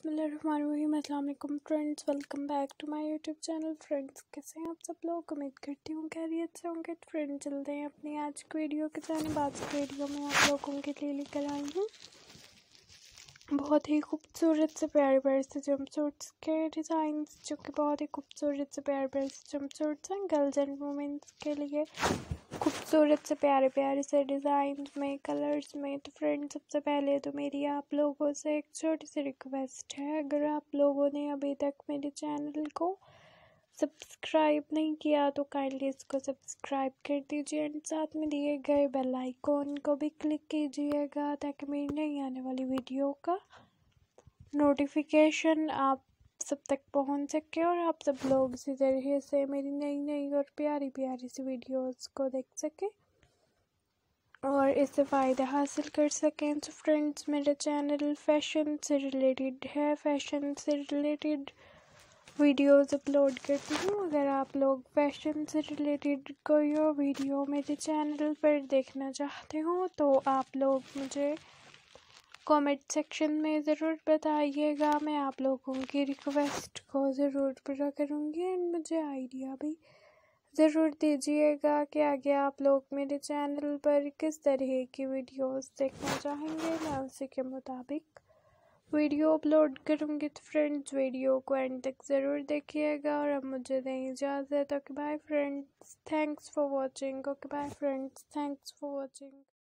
बिस्मिल्लाहिर्रहमानिर्रहीम। अस्सलाम वालेकुम friends, welcome back to my YouTube channel. Friends, कैसे हैं आप सब लोग? उम्मीद करती हूँ खैरियत से होंगे। फ्रेंड्स, चलते हैं अपनी आज की वीडियो के जानिब। आज की वीडियो में आप लोगों के लिए लेकर आई हूँ बहुत ही खूबसूरत से प्यारे प्यारे से जंपसूट्स के डिज़ाइंस, जो कि बहुत ही खूबसूरत से प्यारे प्यारे से जंपसूट्स हैं गर्ल्स एंड वुमेंस के लिए। खूबसूरत से प्यारे प्यारे से डिज़ाइन में, कलर्स में। तो फ्रेंड्स, सबसे पहले तो मेरी आप लोगों से एक छोटी सी रिक्वेस्ट है, अगर आप लोगों ने अभी तक मेरे चैनल को सब्सक्राइब नहीं किया तो काइंडली इसको सब्सक्राइब कर दीजिए एंड साथ में दिए गए बेल आइकॉन को भी क्लिक कीजिएगा, ताकि मेरी नई आने वाली वीडियो का नोटिफिकेशन आप सब तक पहुंच सके और आप सब लोग इसी तरीके से मेरी नई नई और प्यारी प्यारी सी वीडियोस को देख सकें और इससे फ़ायदा हासिल कर सकें। तो फ्रेंड्स, मेरा चैनल फैशन से रिलेटेड है, फैशन से रिलेटेड वीडियोस अपलोड करती हूँ। अगर आप लोग फैशन से रिलेटेड कोई और वीडियो मेरे चैनल पर देखना चाहते हो तो आप लोग मुझे कमेंट सेक्शन में ज़रूर बताइएगा। मैं आप लोगों की रिक्वेस्ट को ज़रूर पूरा करूँगी एंड मुझे आइडिया भी ज़रूर दीजिएगा कि आगे आप लोग मेरे चैनल पर किस तरह की वीडियोस देखना चाहेंगे। मैं उसी के मुताबिक वीडियो अपलोड करूँगी। तो फ्रेंड्स, वीडियो को एंड तक ज़रूर देखिएगा और अब मुझे दें इजाज़त। Okay bye friends, thanks for watching. Okay bye friends, thanks for watching.